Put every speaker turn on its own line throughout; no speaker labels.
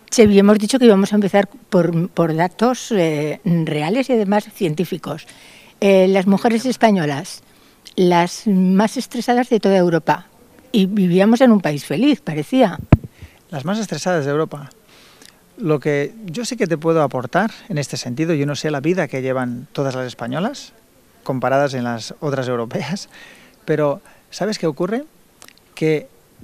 Sí, hemos dicho que íbamos a empezar por datos reales y además científicos. Las mujeres españolas, las más estresadas de toda Europa, y vivíamos en un país feliz, parecía.
Las más estresadas de Europa. Lo que yo sí que te puedo aportar en este sentido, yo no sé la vida que llevan todas las españolas, comparadas en las otras europeas, pero ¿sabes qué ocurre? Que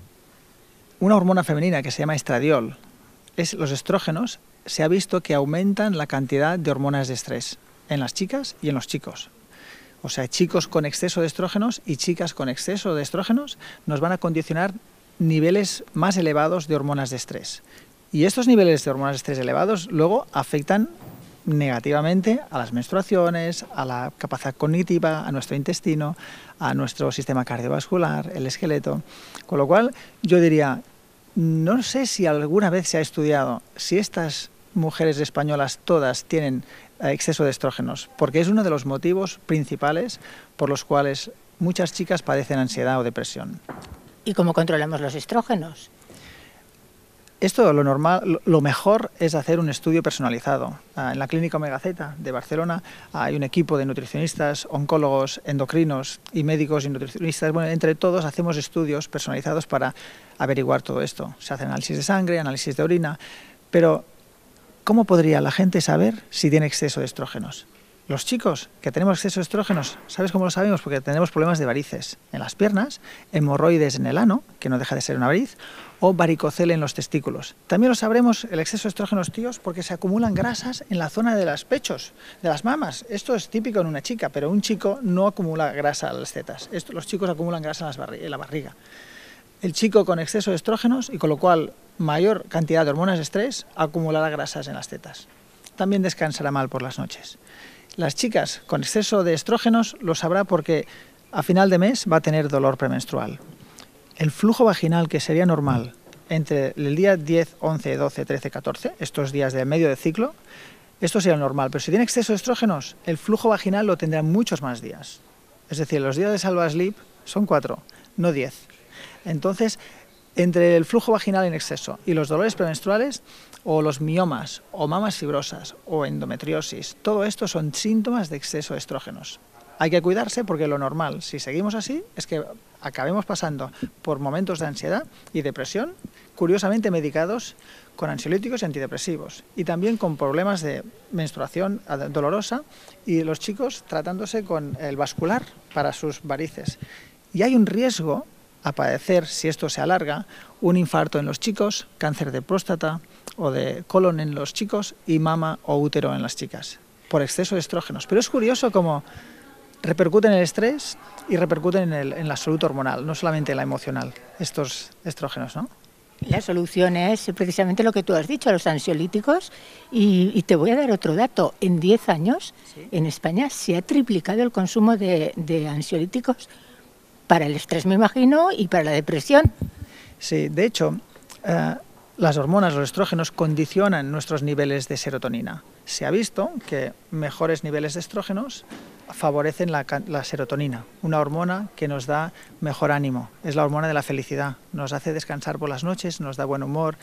una hormona femenina que se llama estradiol, los estrógenos, se ha visto que aumentan la cantidad de hormonas de estrés en las chicas y en los chicos. O sea, chicos con exceso de estrógenos y chicas con exceso de estrógenos nos van a condicionar niveles más elevados de hormonas de estrés. Y estos niveles de hormonas de estrés elevados luego afectan negativamente a las menstruaciones, a la capacidad cognitiva, a nuestro intestino, a nuestro sistema cardiovascular, el esqueleto. Con lo cual yo diría, no sé si alguna vez se ha estudiado si estas mujeres españolas todas tienen exceso de estrógenos, porque es uno de los motivos principales por los cuales muchas chicas padecen ansiedad o depresión.
¿Y cómo controlamos los estrógenos?
Esto, lo normal, lo mejor es hacer un estudio personalizado. En la Clínica Omega Z de Barcelona hay un equipo de nutricionistas, oncólogos, endocrinos y médicos y nutricionistas. Bueno, entre todos hacemos estudios personalizados para averiguar todo esto. Se hacen análisis de sangre, análisis de orina, pero ¿cómo podría la gente saber si tiene exceso de estrógenos? Los chicos que tenemos exceso de estrógenos, ¿sabes cómo lo sabemos? Porque tenemos problemas de varices en las piernas, hemorroides en el ano, que no deja de ser una variz, o varicocele en los testículos. También lo sabremos el exceso de estrógenos, tíos, porque se acumulan grasas en la zona de los pechos, de las mamas. Esto es típico en una chica, pero un chico no acumula grasa en las tetas. Los chicos acumulan grasa en la barriga. El chico con exceso de estrógenos, y con lo cual mayor cantidad de hormonas de estrés, acumulará grasas en las tetas. También descansará mal por las noches. Las chicas con exceso de estrógenos lo sabrá porque a final de mes va a tener dolor premenstrual. El flujo vaginal que sería normal entre el día 10, 11, 12, 13, 14, estos días de medio de ciclo, esto sería normal. Pero si tiene exceso de estrógenos, el flujo vaginal lo tendrá muchos más días. Es decir, los días de Salva Sleep son 4, no 10. Entonces, entre el flujo vaginal en exceso y los dolores premenstruales, o los miomas, o mamas fibrosas, o endometriosis, todo esto son síntomas de exceso de estrógenos. Hay que cuidarse porque lo normal, si seguimos así, es que acabemos pasando por momentos de ansiedad y depresión, curiosamente medicados con ansiolíticos y antidepresivos, y también con problemas de menstruación dolorosa, y los chicos tratándose con el vascular para sus varices. Y hay un riesgo a padecer, si esto se alarga, un infarto en los chicos, cáncer de próstata o de colon en los chicos y mama o útero en las chicas, por exceso de estrógenos. Pero es curioso cómo repercuten en el estrés y repercuten en la salud hormonal, no solamente en la emocional, estos estrógenos, ¿no?
La solución es precisamente lo que tú has dicho, los ansiolíticos, y te voy a dar otro dato. En 10 años, ¿sí?, en España se ha triplicado el consumo de ansiolíticos para el estrés, me imagino, y para la depresión.
Sí, de hecho, las hormonas, los estrógenos, condicionan nuestros niveles de serotonina. Se ha visto que mejores niveles de estrógenos favorecen la serotonina, una hormona que nos da mejor ánimo, es la hormona de la felicidad, nos hace descansar por las noches, nos da buen humor,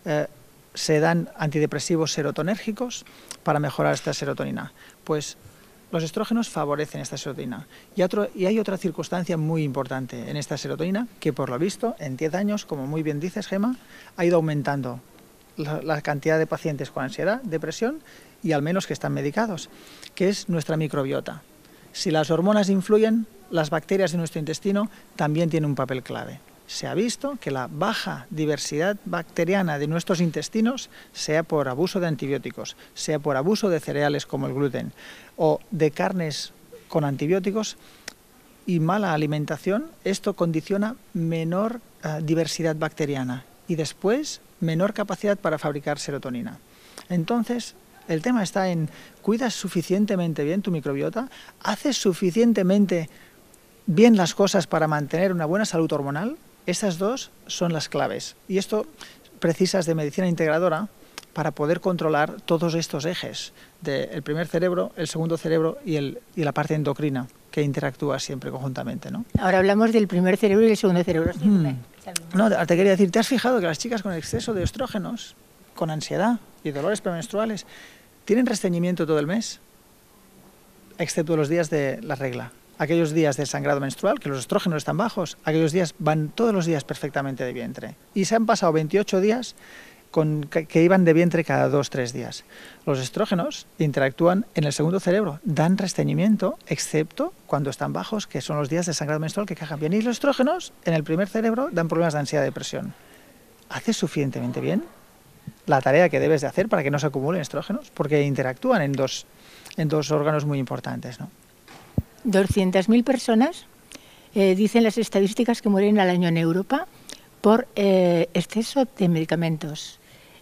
se dan antidepresivos serotonérgicos para mejorar esta serotonina. Pues los estrógenos favorecen esta serotonina. Y hay otra circunstancia muy importante en esta serotonina, que por lo visto en 10 años, como muy bien dices, Gemma, ha ido aumentando la cantidad de pacientes con ansiedad, depresión, y al menos que están medicados, que es nuestra microbiota. Si las hormonas influyen, las bacterias de nuestro intestino también tienen un papel clave. Se ha visto que la baja diversidad bacteriana de nuestros intestinos, sea por abuso de antibióticos, sea por abuso de cereales como el gluten, o de carnes con antibióticos y mala alimentación, esto condiciona menor diversidad bacteriana y después menor capacidad para fabricar serotonina. Entonces, el tema está en, ¿cuidas suficientemente bien tu microbiota? ¿Haces suficientemente bien las cosas para mantener una buena salud hormonal? Estas dos son las claves. Y esto precisas de medicina integradora para poder controlar todos estos ejes del primer cerebro, el segundo cerebro y la parte endocrina, que interactúa siempre conjuntamente, ¿no?
Ahora hablamos del primer cerebro y el segundo cerebro.
No, te quería decir, ¿te has fijado que las chicas con exceso de estrógenos con ansiedad y dolores premenstruales tienen restreñimiento todo el mes, excepto los días de la regla. Aquellos días del sangrado menstrual, que los estrógenos están bajos, aquellos días van todos los días perfectamente de vientre. Y se han pasado 28 días que iban de vientre cada 2-3 días. Los estrógenos interactúan en el segundo cerebro, dan restreñimiento, excepto cuando están bajos, que son los días de sangrado menstrual que cajan bien. Y los estrógenos en el primer cerebro dan problemas de ansiedad y depresión. ¿Haces suficientemente bien la tarea que debes de hacer para que no se acumulen estrógenos? Porque interactúan en dos órganos muy importantes, ¿no?
200.000 personas, dicen las estadísticas, que mueren al año en Europa por exceso de medicamentos.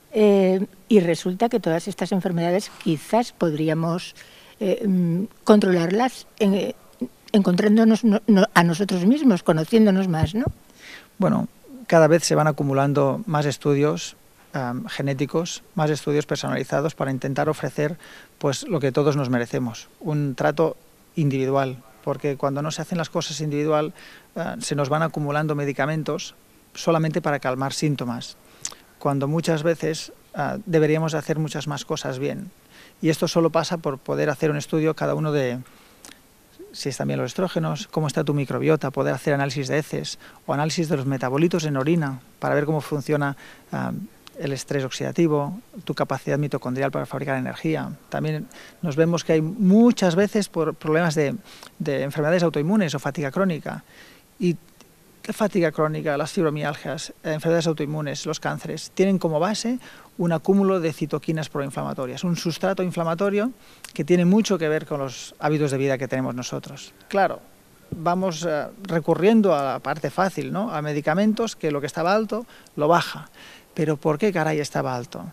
Y resulta que todas estas enfermedades quizás podríamos controlarlas encontrándonos a nosotros mismos, conociéndonos más, ¿no?
Bueno, cada vez se van acumulando más estudios genéticos, más estudios personalizados para intentar ofrecer pues lo que todos nos merecemos, un trato individual, porque cuando no se hacen las cosas individual se nos van acumulando medicamentos solamente para calmar síntomas, cuando muchas veces deberíamos hacer muchas más cosas bien. Y esto solo pasa por poder hacer un estudio cada uno de si están bien los estrógenos, cómo está tu microbiota, poder hacer análisis de heces o análisis de los metabolitos en orina para ver cómo funciona el estrés oxidativo, tu capacidad mitocondrial para fabricar energía. También nos vemos que hay muchas veces por problemas de enfermedades autoinmunes o fatiga crónica. Y la fatiga crónica, las fibromialgias, enfermedades autoinmunes, los cánceres, tienen como base un acúmulo de citoquinas proinflamatorias, un sustrato inflamatorio que tiene mucho que ver con los hábitos de vida que tenemos nosotros. Claro, vamos recurriendo a la parte fácil, ¿no? A medicamentos que lo que estaba alto lo baja. Pero ¿por qué caray estaba alto?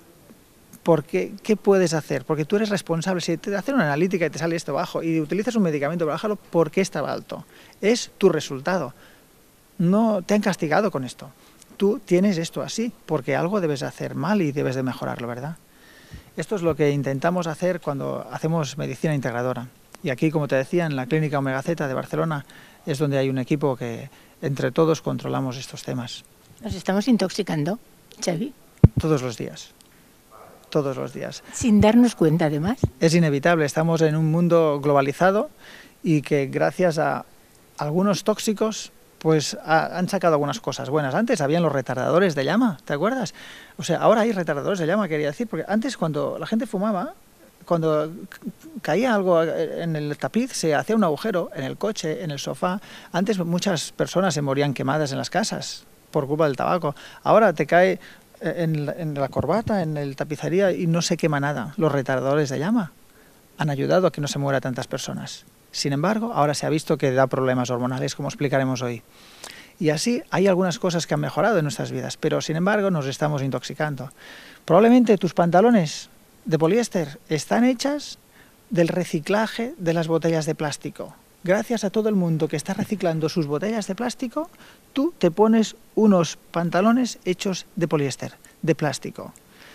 ¿Qué puedes hacer? Porque tú eres responsable. Si te hacen una analítica y te sale esto bajo y utilizas un medicamento para bajarlo, ¿por qué estaba alto? Es tu resultado. No te han castigado con esto. Tú tienes esto así, porque algo debes hacer mal y debes de mejorarlo, ¿verdad? Esto es lo que intentamos hacer cuando hacemos medicina integradora. Y aquí, como te decía, en la Clínica Omega Z de Barcelona es donde hay un equipo que entre todos controlamos estos temas.
¿Nos estamos intoxicando, Xavi?
Todos los días. Todos los días.
Sin darnos cuenta, además.
Es inevitable. Estamos en un mundo globalizado y que gracias a algunos tóxicos pues han sacado algunas cosas buenas. Antes habían los retardadores de llama, ¿te acuerdas? O sea, ahora hay retardadores de llama, quería decir, porque antes cuando la gente fumaba, cuando caía algo en el tapiz, se hacía un agujero en el coche, en el sofá. Antes muchas personas se morían quemadas en las casas por culpa del tabaco. Ahora te cae en la corbata, en la tapicería y no se quema nada. Los retardadores de llama han ayudado a que no se mueran tantas personas. Sin embargo, ahora se ha visto que da problemas hormonales, como explicaremos hoy. Y así hay algunas cosas que han mejorado en nuestras vidas, pero sin embargo nos estamos intoxicando. Probablemente tus pantalones de poliéster están hechas del reciclaje de las botellas de plástico. Gracias a todo el mundo que está reciclando sus botellas de plástico, tú te pones unos pantalones hechos de poliéster, de plástico.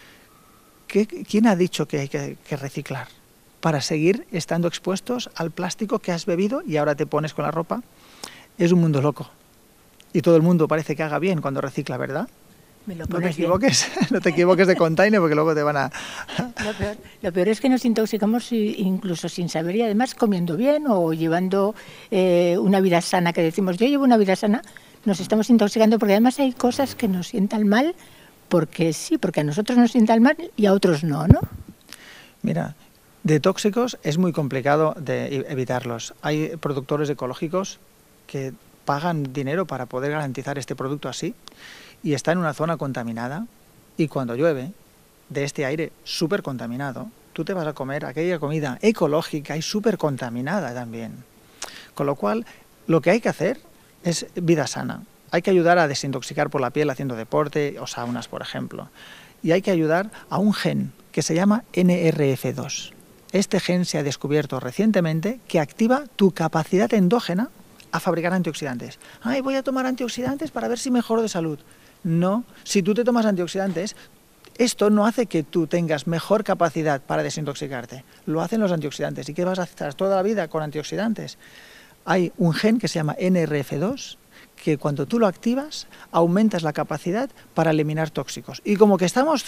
¿Quién ha dicho que hay que reciclar? Para seguir estando expuestos al plástico que has bebido y ahora te pones con la ropa. Es un mundo loco. Y todo el mundo parece que haga bien cuando recicla, ¿verdad? No te equivoques, no te equivoques de container porque luego te van a...
Lo peor es que nos intoxicamos incluso sin saber y además comiendo bien o llevando una vida sana, que decimos yo llevo una vida sana, nos estamos intoxicando porque además hay cosas que nos sientan mal porque sí, porque a nosotros nos sientan mal y a otros no, ¿no?
Mira, de tóxicos es muy complicado de evitarlos. Hay productores ecológicos que pagan dinero para poder garantizar este producto así y está en una zona contaminada y cuando llueve de este aire súper contaminado, tú te vas a comer aquella comida ecológica y súper contaminada también. Con lo cual, lo que hay que hacer es vida sana. Hay que ayudar a desintoxicar por la piel haciendo deporte o saunas, por ejemplo. Y hay que ayudar a un gen que se llama NRF2. Este gen se ha descubierto recientemente que activa tu capacidad endógena a fabricar antioxidantes. Ay, voy a tomar antioxidantes para ver si mejoro de salud. No, si tú te tomas antioxidantes, esto no hace que tú tengas mejor capacidad para desintoxicarte. Lo hacen los antioxidantes. ¿Y qué vas a estar toda la vida con antioxidantes? Hay un gen que se llama NRF2 que cuando tú lo activas aumentas la capacidad para eliminar tóxicos. Y como que estamos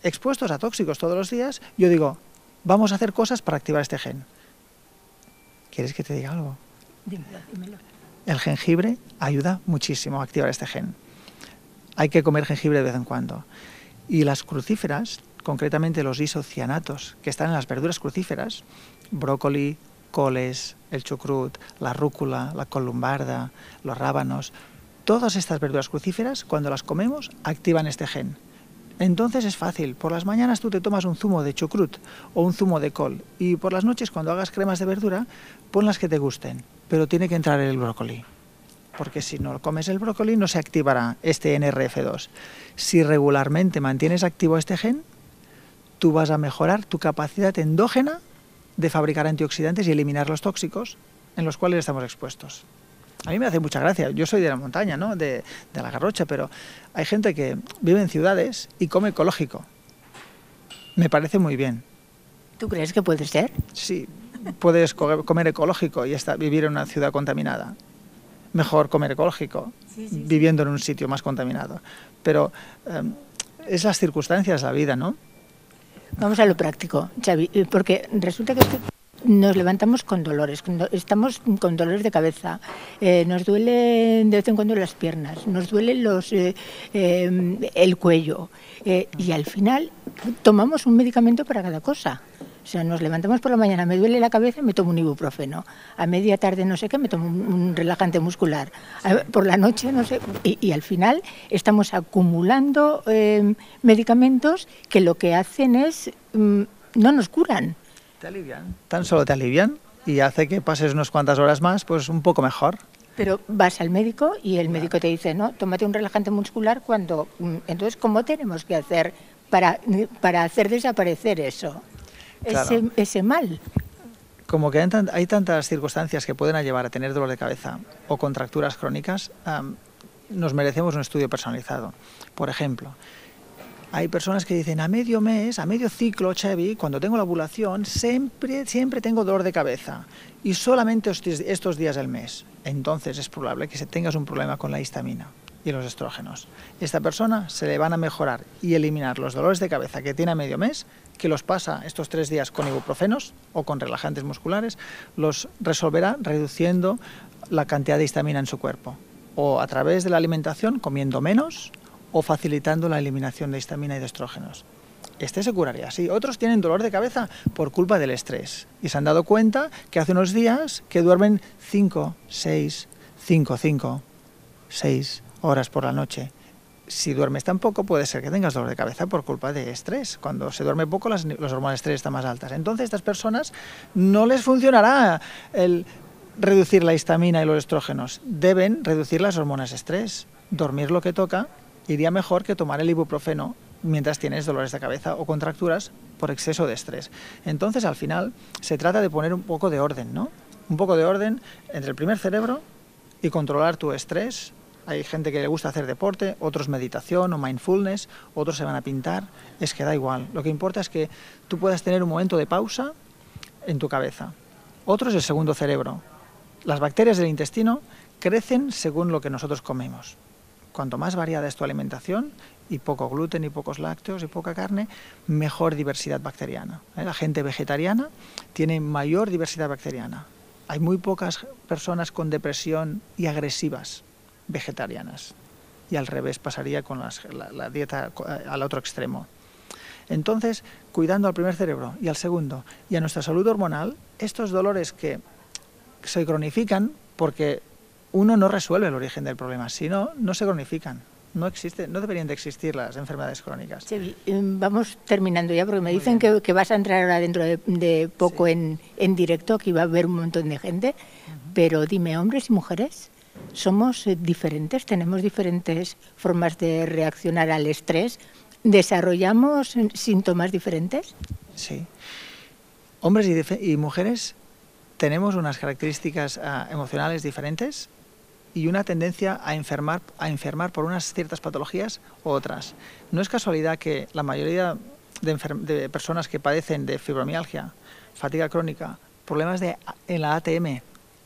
expuestos a tóxicos todos los días, yo digo, vamos a hacer cosas para activar este gen. ¿Quieres que te diga algo?
Dímelo.
El jengibre ayuda muchísimo a activar este gen. Hay que comer jengibre de vez en cuando. Y las crucíferas, concretamente los isocianatos que están en las verduras crucíferas, brócoli, coles, el chucrut, la rúcula, la columbarda, los rábanos, todas estas verduras crucíferas, cuando las comemos, activan este gen. Entonces es fácil, por las mañanas tú te tomas un zumo de chucrut o un zumo de col y por las noches cuando hagas cremas de verdura, pon las que te gusten, pero tiene que entrar el brócoli, porque si no comes el brócoli no se activará este NRF2. Si regularmente mantienes activo este gen, tú vas a mejorar tu capacidad endógena de fabricar antioxidantes y eliminar los tóxicos en los cuales estamos expuestos. A mí me hace mucha gracia, yo soy de la montaña, ¿no? de la Garrocha, pero hay gente que vive en ciudades y come ecológico. Me parece muy bien.
¿Tú crees que puede ser?
Sí, puedes comer ecológico y vivir en una ciudad contaminada. Mejor comer ecológico, viviendo en un sitio más contaminado. Pero es las circunstancias de la vida, ¿no?
Vamos a lo práctico, Xavi, porque resulta que nos levantamos con dolores, estamos con dolores de cabeza, nos duele de vez en cuando las piernas, nos duele el cuello y al final tomamos un medicamento para cada cosa. O sea, nos levantamos por la mañana, me duele la cabeza, me tomo un ibuprofeno. A media tarde no sé qué, me tomo un relajante muscular. Por la noche no sé. Y al final estamos acumulando medicamentos que lo que hacen es no nos curan.
Te alivian. Tan solo te alivian y hace que pases unas cuantas horas más, pues un poco mejor.
Pero vas al médico y el médico te dice, no, tómate un relajante muscular cuando... Entonces, ¿cómo tenemos que hacer para hacer desaparecer eso? Claro. Ese mal.
Como que hay tantas circunstancias que pueden llevar a tener dolor de cabeza o contracturas crónicas, nos merecemos un estudio personalizado. Por ejemplo, hay personas que dicen, a medio mes, a medio ciclo, Xavi, cuando tengo la ovulación, siempre tengo dolor de cabeza y solamente estos días del mes. Entonces es probable que tengas un problema con la histamina y los estrógenos. Esta persona se le van a mejorar y eliminar los dolores de cabeza que tiene a medio mes, que los pasa estos 3 días con ibuprofenos o con relajantes musculares, los resolverá reduciendo la cantidad de histamina en su cuerpo, o a través de la alimentación, comiendo menos, o facilitando la eliminación de histamina y de estrógenos. Este se curaría así. Otros tienen dolor de cabeza por culpa del estrés y se han dado cuenta que hace unos días que duermen 5, 6 horas por la noche. Si duermes tan poco, puede ser que tengas dolor de cabeza por culpa de estrés. Cuando se duerme poco, las hormonas de estrés están más altas. Entonces, a estas personas no les funcionará el reducir la histamina y los estrógenos. Deben reducir las hormonas de estrés. Dormir lo que toca iría mejor que tomar el ibuprofeno mientras tienes dolores de cabeza o contracturas por exceso de estrés. Entonces, al final, se trata de poner un poco de orden, ¿no? Un poco de orden entre el primer cerebro y controlar tu estrés. Hay gente que le gusta hacer deporte, otros meditación o mindfulness, otros se van a pintar. Es que da igual. Lo que importa es que tú puedas tener un momento de pausa en tu cabeza. Otro es el segundo cerebro. Las bacterias del intestino crecen según lo que nosotros comemos. Cuanto más variada es tu alimentación, y poco gluten, y pocos lácteos, y poca carne, mejor diversidad bacteriana. La gente vegetariana tiene mayor diversidad bacteriana. Hay muy pocas personas con depresión y agresivas vegetarianas. Y al revés pasaría con la dieta al otro extremo. Entonces, cuidando al primer cerebro y al segundo, y a nuestra salud hormonal, estos dolores que se cronifican porque uno no resuelve el origen del problema, si no, no se cronifican. No deberían de existir las enfermedades crónicas.
Sí, vamos terminando ya, porque me dicen que vas a entrar ahora dentro de poco en directo, que iba a haber un montón de gente, pero dime, hombres y mujeres, ¿somos diferentes? ¿Tenemos diferentes formas de reaccionar al estrés? ¿Desarrollamos síntomas diferentes?
Sí. Hombres y mujeres tenemos unas características emocionales diferentes y una tendencia a enfermar por unas ciertas patologías u otras. No es casualidad que la mayoría de personas que padecen de fibromialgia, fatiga crónica, problemas en la ATM,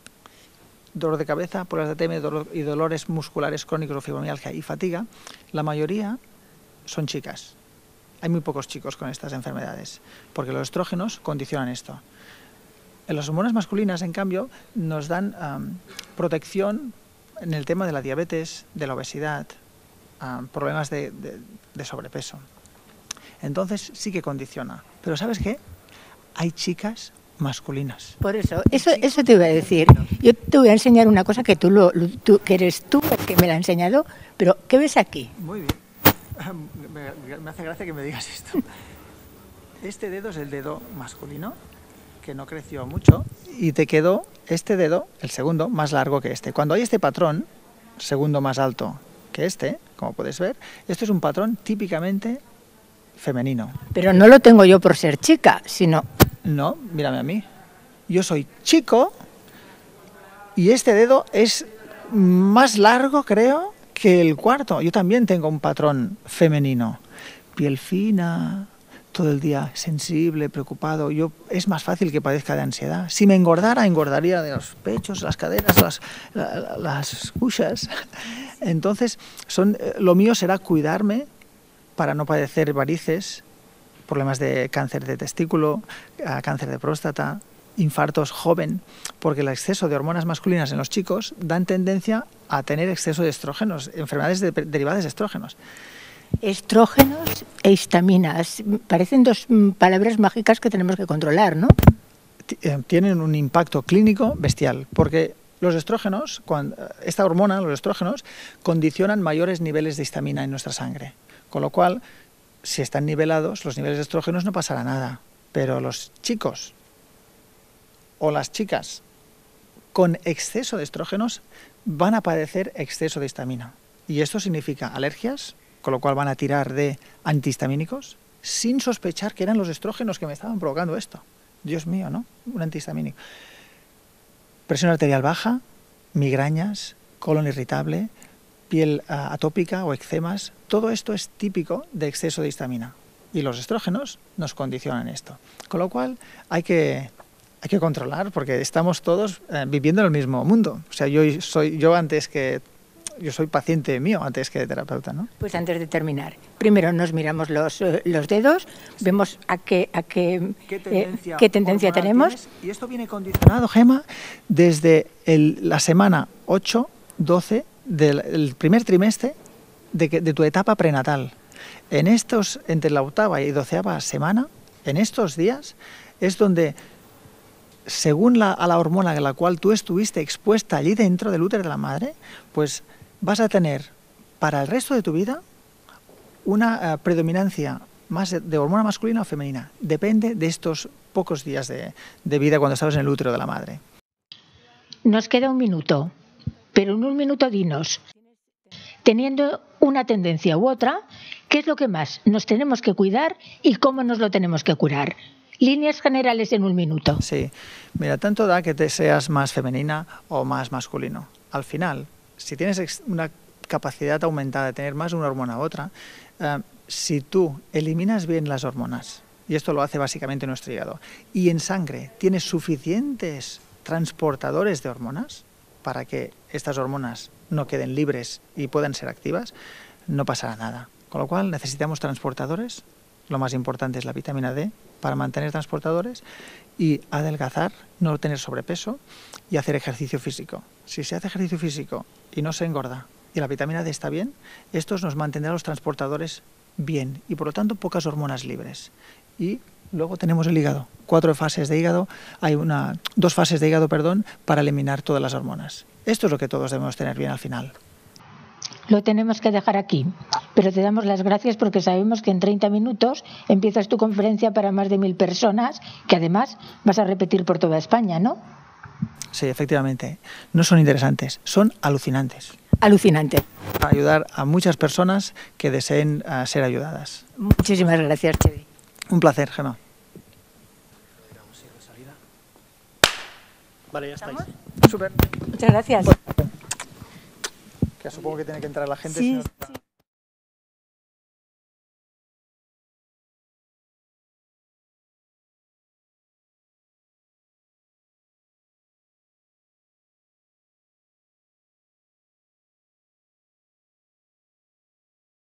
dolor de cabeza, problemas de ATM y dolores musculares crónicos o fibromialgia y fatiga, la mayoría son chicas. hay muy pocos chicos con estas enfermedades, porque los estrógenos condicionan esto. Las hormonas masculinas, en cambio, nos dan protección en el tema de la diabetes, de la obesidad, problemas de sobrepeso. Entonces sí que condiciona. Pero ¿sabes qué? Hay chicas masculinas.
Por eso te iba a decir. Yo te voy a enseñar una cosa que que eres tú el que me la ha enseñado, pero ¿qué ves aquí?
Muy bien. Me hace gracia que me digas esto. Este dedo es el dedo masculino, que no creció mucho, y te quedó este dedo, el segundo, más largo que este. Cuando hay este patrón, segundo más alto que este, como puedes ver, esto es un patrón típicamente femenino.
Pero no lo tengo yo por ser chica, sino...
No, mírame a mí. Yo soy chico y este dedo es más largo, creo, que el cuarto. Yo también tengo un patrón femenino. Piel fina, todo el día sensible, preocupado. Es más fácil que padezca de ansiedad. Si me engordara, engordaría de los pechos, las caderas, las cuchas. Entonces, lo mío será cuidarme para no padecer varices, problemas de cáncer de testículo, cáncer de próstata, infartos joven, porque el exceso de hormonas masculinas en los chicos dan tendencia a tener exceso de estrógenos, enfermedades derivadas de estrógenos.
Estrógenos e histaminas, parecen dos palabras mágicas que tenemos que controlar, ¿no?
Tienen un impacto clínico bestial, porque los estrógenos, esta hormona, los estrógenos, condicionan mayores niveles de histamina en nuestra sangre, con lo cual, si están nivelados, los niveles de estrógenos no pasará nada, pero los chicos o las chicas con exceso de estrógenos van a padecer exceso de histamina. Y esto significa alergias, con lo cual van a tirar de antihistamínicos, sin sospechar que eran los estrógenos que me estaban provocando esto. Dios mío, ¿no? Un antihistamínico. Presión arterial baja, migrañas, colon irritable, piel atópica o eczemas. Todo esto es típico de exceso de histamina. Y los estrógenos nos condicionan esto. Con lo cual hay que controlar, porque estamos todos viviendo en el mismo mundo. O sea, yo soy paciente mío antes que terapeuta, ¿no?
Pues antes de terminar, primero nos miramos los dedos, vemos qué tendencia tenemos.
Tienes, y esto viene condicionado, Gema, desde la semana 8, 12 del primer trimestre de tu etapa prenatal. Entre la 8ª y 12ª semana, en estos días, es donde, según a la hormona a la cual tú estuviste expuesta allí dentro del útero de la madre, pues vas a tener para el resto de tu vida una predominancia más de hormona masculina o femenina. Depende de estos pocos días de vida cuando estabas en el útero de la madre.
Nos queda un minuto, pero en un minuto dinos, teniendo una tendencia u otra, ¿qué es lo que más nos tenemos que cuidar y cómo nos lo tenemos que curar? Líneas generales en un minuto.
Sí, mira, tanto da que te seas más femenina o más masculino. Al final, si tienes una capacidad aumentada de tener más de una hormona u otra, si tú eliminas bien las hormonas, y esto lo hace básicamente nuestro hígado, y en sangre tienes suficientes transportadores de hormonas para que estas hormonas no queden libres y puedan ser activas, no pasará nada. Con lo cual necesitamos transportadores, lo más importante es la vitamina D, para mantener transportadores y adelgazar, no tener sobrepeso y hacer ejercicio físico. Si se hace ejercicio físico y no se engorda y la vitamina D está bien, estos nos mantendrán los transportadores bien y por lo tanto pocas hormonas libres. Y luego tenemos el hígado, 2 fases de hígado, para eliminar todas las hormonas. Esto es lo que todos debemos tener bien al final.
Lo tenemos que dejar aquí, pero te damos las gracias porque sabemos que en 30 minutos empiezas tu conferencia para más de 1000 personas, que además vas a repetir por toda España, ¿no?
Sí, efectivamente. No son interesantes, son alucinantes.
Alucinante.
Para ayudar a muchas personas que deseen ser ayudadas.
Muchísimas gracias, Chevy.
Un placer, Gema.
Vale, ya estáis.
Súper.
Muchas gracias.
Que supongo que tiene que entrar la gente.
Sí,
Si no...
sí.